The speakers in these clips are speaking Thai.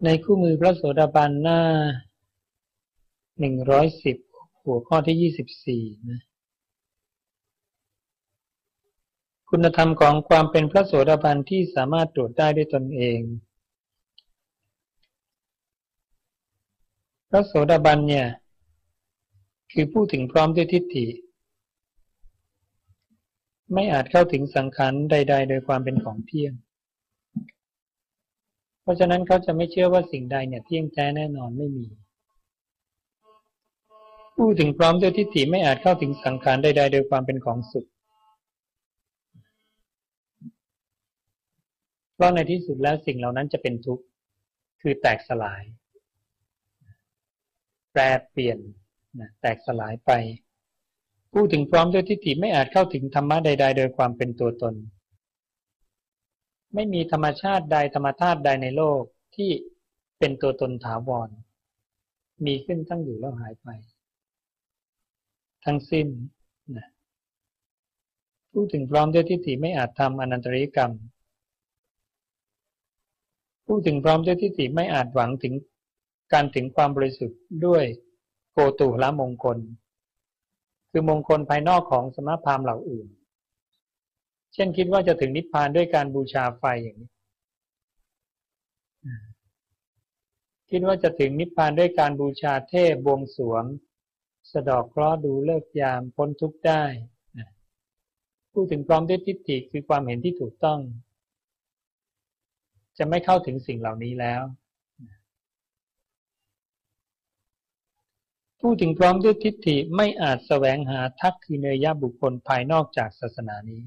ในคู่มือพระโสดาบันหน้า110หัวข้อที่24นะคุณธรรมของความเป็นพระโสดาบันที่สามารถตรวจได้ด้วยตนเองพระโสดาบันเนี่ยคือผู้ถึงพร้อมด้วยทิฏฐิไม่อาจเข้าถึงสังขารใดๆโดยความเป็นของเที่ยงเพราะฉะนั้นเขาจะไม่เชื่อว่าสิ่งใดเนี่ยเที่ยงแท้แน่นอนไม่มีผู้ถึงพร้อมด้วยทิฏฐิไม่อาจเข้าถึงสังขารใดๆโดยความเป็นของสุขเพราะในที่สุดแล้วสิ่งเหล่านั้นจะเป็นทุกข์คือแตกสลายแปรเปลี่ยนแตกสลายไปผู้ถึงพร้อมด้วยทิฏฐิไม่อาจเข้าถึงธรรมะใดๆโดยความเป็นตัวตนไม่มีธรรมชาติใดธรรมธาตุใดในโลกที่เป็นตัวตนถาวรมีขึ้นตั้งอยู่แล้วหายไปทั้งสิ้นผู้ถึงพร้อมด้วยทิฏฐิไม่อาจทำอนันตริยกรรมผู้ถึงพร้อมด้วยทิฏฐิไม่อาจหวังถึงการถึงความบริสุทธิ์ด้วยโกตุหละมงคลคือมงคลภายนอกของสมณพราหมณ์เหล่าอื่นเช่นคิดว่าจะถึงนิพพานด้วยการบูชาไฟอย่างนี้คิดว่าจะถึงนิพพานด้วยการบูชาเทพบวงสรวงสะเดาะเคราะห์ดูฤกษ์ยามพ้นทุกข์ได้ผู้ถึงพร้อมด้วยทิฏฐิคือความเห็นที่ถูกต้องจะไม่เข้าถึงสิ่งเหล่านี้แล้วผู้ถึงพร้อมด้วยทิฏฐิไม่อาจแสวงหาทักขิเนยบุคคลภายนอกจากศาสนานี้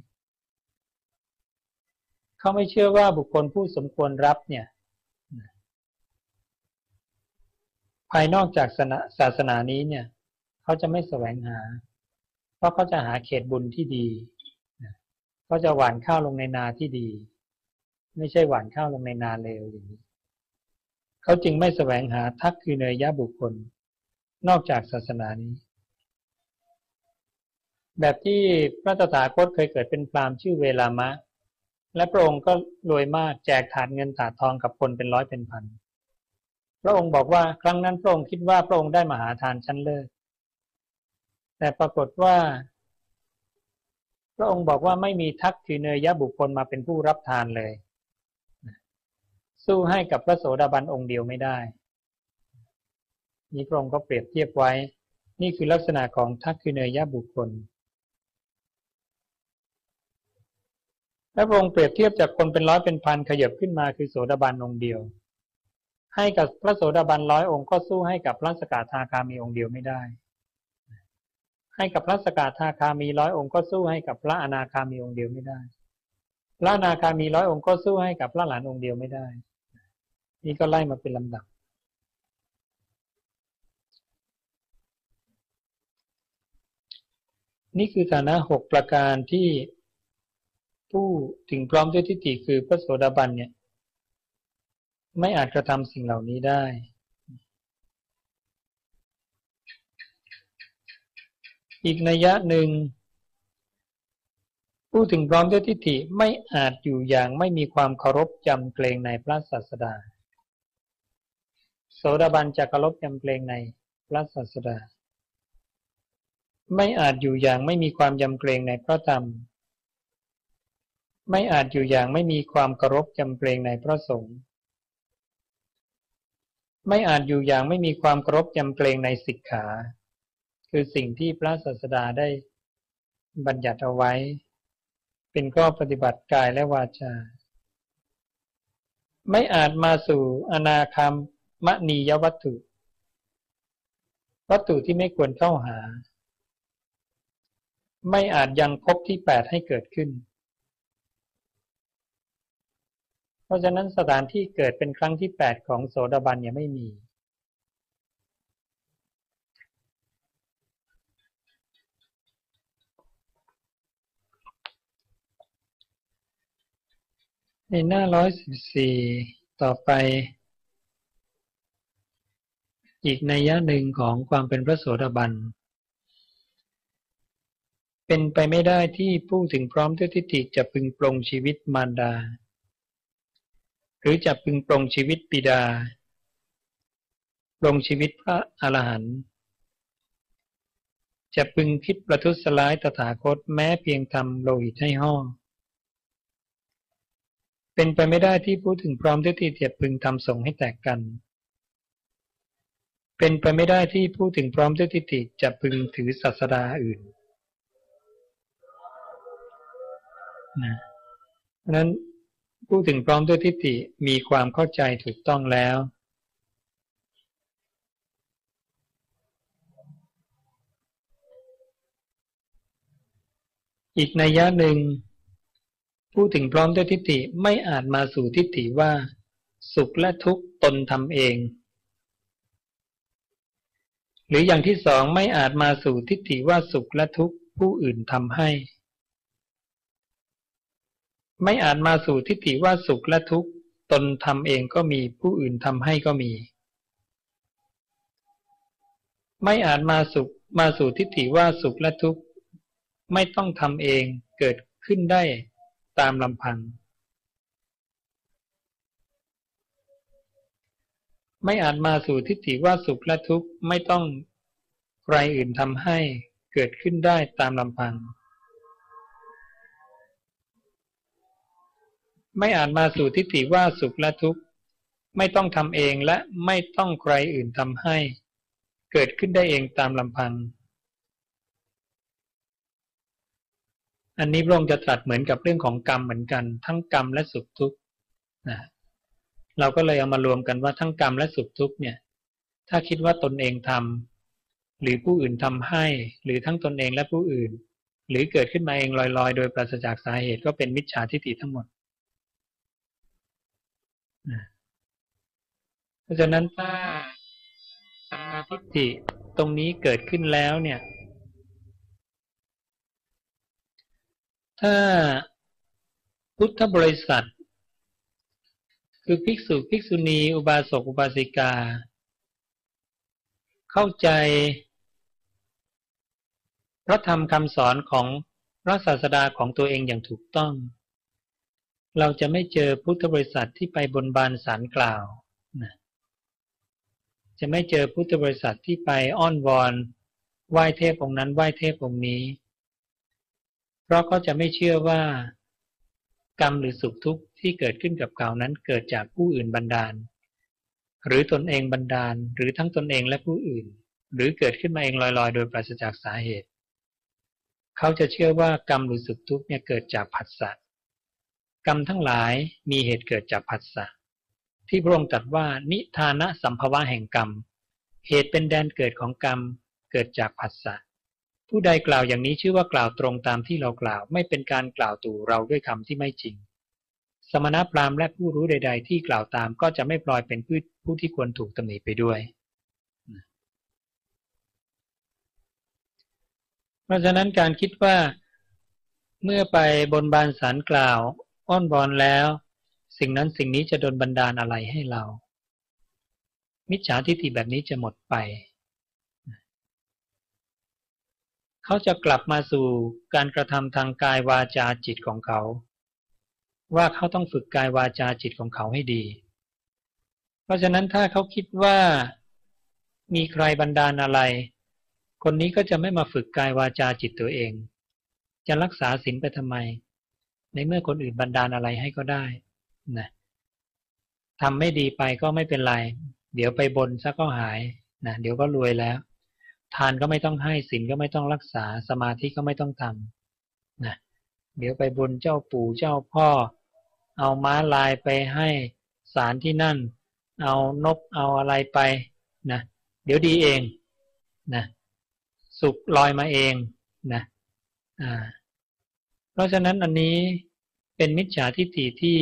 เขาไม่เชื่อว่าบุคคลผู้สมควรรับเนี่ยภายนอกจากศาสนานี้เนี่ยเขาจะไม่แสวงหาเพราะเขาจะหาเขตบุญที่ดีเขาจะหว่านข้าวลงในนาที่ดีไม่ใช่หว่านข้าวลงในนาเลวอย่างนี้เขาจึงไม่แสวงหาทักขิเนยบุคคลนอกจากศาสนานี้แบบที่พระตถาคตเคยเกิดเป็นพราหมณ์ชื่อเวลามะและพระองค์ก็รวยมากแจกถาดเงินถาดทองกับคนเป็นร้อยเป็นพันพระองค์บอกว่าครั้งนั้นพระองค์คิดว่าพระองค์ได้มหาทานชั้นเลิศแต่ปรากฏว่าพระองค์บอกว่าไม่มีทักขิเนยบุคคลมาเป็นผู้รับทานเลยสู้ให้กับพระโสดาบันองค์เดียวไม่ได้นี้พระองค์ก็เปรียบเทียบไว้นี่คือลักษณะของทักขิเนยบุคคลและพระองค์เปรียบเทียบจากคนเป็นร้อยเป็นพันขยับขึ้นมาคือโสดาบันองค์เดียวให้กับพระโสดาบัน100องค์ก็สู้ให้กับพระสกทาคามีองค์เดียวไม่ได้ให้กับพระสกทาคามี100องค์ก็สู้ให้กับพระอนาคามีองค์เดียวไม่ได้พระอนาคามี100องค์ก็สู้ให้กับพระอรหันต์องค์เดียวไม่ได้นี่ก็ไล่มาเป็นลำดับนี่คือฐานะ6ประการที่ผู้ถึงพร้อมด้วยทิฏฐิคือพระโสดาบันเนี่ยไม่อาจกระทำสิ่งเหล่านี้ได้อีกนัยยะหนึ่งผู้ถึงพร้อมด้วยทิฏฐิไม่อาจอยู่อย่างไม่มีความเคารพยำเกรงในพระศาสดาโสดาบันจะเคารพยำเกรงในพระศาสดาไม่อาจอยู่อย่างไม่มีความยำเกรงในพระธรรมไม่อาจอยู่อย่างไม่มีความเคารพยำเกรงในพระสงฆ์ไม่อาจอยู่อย่างไม่มีความเคารพยำเกรงในสิกขาคือสิ่งที่พระศาสดาได้บัญญัติเอาไว้เป็นข้อปฏิบัติกายและวาจาไม่อาจมาสู่อนาคามนียวัตถุที่ไม่ควรเข้าหาไม่อาจยังภพที่8ให้เกิดขึ้นเพราะฉะนั้นสถานที่เกิดเป็นครั้งที่8ของโสดาบันยังไม่มีในหน้า114ต่อไปอีกนัยยะหนึ่งของความเป็นพระโสดาบันเป็นไปไม่ได้ที่ผู้ถึงพร้อมด้วยทิฏฐิจะพึงปรงชีวิตมารดาหรือจะพึงปรงชีวิตบิดาปรงชีวิตพระอรหันต์จะพึงคิดประทุษร้ายตถาคตแม้เพียงทำโลหิตให้ห่อเป็นไปไม่ได้ที่ผู้ถึงพร้อมที่จะพึงทำสงฆ์ให้แตกกันเป็นไปไม่ได้ที่ผู้ถึงพร้อมด้วยทิฏฐิจะพึงถือศาสดาอื่นนะเพราะนั้นผู้ถึงพร้อมด้วยทิฏฐิมีความเข้าใจถูกต้องแล้วอีกนัยยะหนึ่งผู้ถึงพร้อมด้วยทิฏฐิไม่อาจมาสู่ทิฏฐิว่าสุขและทุกข์ตนทำเองหรืออย่างที่สองไม่อาจมาสู่ทิฏฐิว่าสุขและทุกข์ผู้อื่นทำให้ไม่อาจมาสู่ทิฏฐิว่าสุขและทุกข์ตนทำเองก็มีผู้อื่นทำให้ก็มีไม่อาจมาสู่ทิฏฐิว่าสุขและทุกข์ไม่ต้องทำเองเกิดขึ้นได้ตามลำพังไม่อาจมาสู่ทิฏฐิว่าสุขและทุกข์ไม่ต้องใครอื่นทำให้เกิดขึ้นได้ตามลำพังไม่อาจมาสู่ทิฏฐิว่าสุขและทุกข์ไม่ต้องทำเองและไม่ต้องใครอื่นทำให้เกิดขึ้นได้เองตามลำพังอันนี้พระองค์จะตรัสเหมือนกับเรื่องของกรรมเหมือนกันทั้งกรรมและสุขทุกข์นะเราก็เลยเอามารวมกันว่าทั้งกรรมและสุขทุกข์เนี่ยถ้าคิดว่าตนเองทำหรือผู้อื่นทำให้หรือทั้งตนเองและผู้อื่นหรือเกิดขึ้นมาเองลอยๆโดยปราศจากสาเหตุก็เป็นมิจฉาทิฏฐิทั้งหมดเพราะฉะนั้นถ้าสัมมาทิฏฐิตรงนี้เกิดขึ้นแล้วเนี่ยถ้าพุทธบริษัทคือภิกษุภิกษุณีอุบาสกอุบาสิกาเข้าใจพระธรรมคำสอนของพระศาสดาของตัวเองอย่างถูกต้องเราจะไม่เจอพุทธบริษัทที่ไปบนบานศาลกล่าวนะจะไม่เจอพุทธบริษัทที่ไปอ้อนวอนไหว้เทพองค์นั้นไหว้เทพองค์นี้เพราะเขาจะไม่เชื่อว่ากรรมหรือสุขทุกข์ที่เกิดขึ้นกับเขานั้นเกิดจากผู้อื่นบันดาลหรือตนเองบันดาลหรือทั้งตนเองและผู้อื่นหรือเกิดขึ้นมาเองลอยๆโดยปราศจากสาเหตุเขาจะเชื่อว่ากรรมหรือสุขทุกข์เนี่ยเกิดจากผัสสะกรรมทั้งหลายมีเหตุเกิดจากผัสสะที่พระองค์ตรัสว่านิทานะสัมภวะแห่งกรรมเหตุเป็นแดนเกิดของกรรมเกิดจากผัสสะผู้ใดกล่าวอย่างนี้ชื่อว่ากล่าวตรงตามที่เรากล่าวไม่เป็นการกล่าวตู่เราด้วยคำที่ไม่จริงสมณพราหมณ์และผู้รู้ใดๆที่กล่าวตามก็จะไม่ปล่อยเป็นผู้ที่ควรถูกตำหนิไปด้วยเพราะฉะนั้นการคิดว่าเมื่อไปบนบานศาลกล่าวอ้อนวอนแล้วสิ่งนั้นสิ่งนี้จะโดนบันดาลอะไรให้เรามิจฉาทิฏฐิแบบนี้จะหมดไปเขาจะกลับมาสู่การกระทำทางกายวาจาจิตของเขาว่าเขาต้องฝึกกายวาจาจิตของเขาให้ดีเพราะฉะนั้นถ้าเขาคิดว่ามีใครบันดาลอะไรคนนี้ก็จะไม่มาฝึกกายวาจาจิตตัวเองจะรักษาศีลไปทำไมในเมื่อคนอื่นบันดาลอะไรให้ก็ได้นะทำไม่ดีไปก็ไม่เป็นไรเดี๋ยวไปบนซะก็หายนะเดี๋ยวก็รวยแล้วทานก็ไม่ต้องให้ศีลก็ไม่ต้องรักษาสมาธิก็ไม่ต้องทำนะเดี๋ยวไปบนเจ้าปู่เจ้าพ่อเอาม้าลายไปให้ศาลที่นั่นเอานกเอาอะไรไปนะเดี๋ยวดีเองนะสุขลอยมาเองนะเพราะฉะนั้นอันนี้เป็นมิจฉาทิฏฐิที่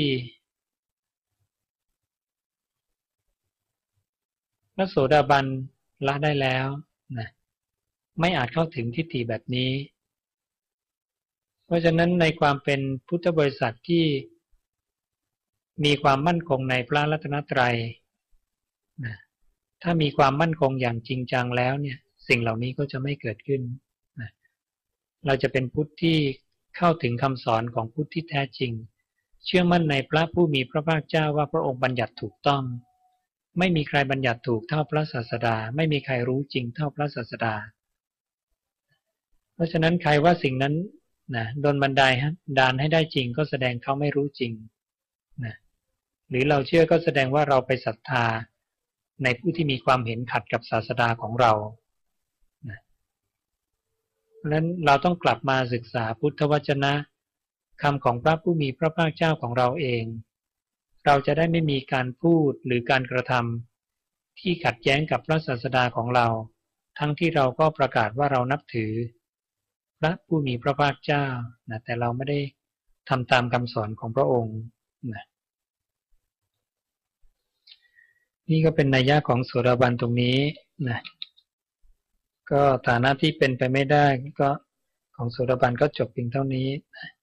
พระโสดาบันละได้แล้วนะไม่อาจเข้าถึงทิฏฐิแบบนี้เพราะฉะนั้นในความเป็นพุทธบริษัทที่มีความมั่นคงในพระรัตนตรัยนะถ้ามีความมั่นคงอย่างจริงจังแล้วเนี่ยสิ่งเหล่านี้ก็จะไม่เกิดขึ้นนะเราจะเป็นพุทธที่เข้าถึงคำสอนของพุทธที่แท้จริงเชื่อมั่นในพระผู้มีพระภาคเจ้าว่าพระองค์บัญญัติถูกต้องไม่มีใครบัญญัติถูกเท่าพระศาสดาไม่มีใครรู้จริงเท่าพระศาสดาเพราะฉะนั้นใครว่าสิ่งนั้นนะโดนบันดาลให้ได้จริงก็แสดงเขาไม่รู้จริงนะหรือเราเชื่อก็แสดงว่าเราไปศรัทธาในผู้ที่มีความเห็นขัดกับศาสดาของเรานะเพราะฉะนั้นเราต้องกลับมาศึกษาพุทธวจนะคำของพระผู้มีพระภาคเจ้าของเราเองเราจะได้ไม่มีการพูดหรือการกระทำที่ขัดแย้งกับพระศาสดาของเราทั้งที่เราก็ประกาศว่าเรานับถือพระผู้มีพระภาคเจ้านะแต่เราไม่ได้ทำตามคำสอนของพระองค์นะนี่ก็เป็นนัยยะของโสดาบันตรงนี้นะก็ฐานะที่เป็นไปไม่ได้ก็ของโสดาบันก็จบเพียงเท่านี้นะ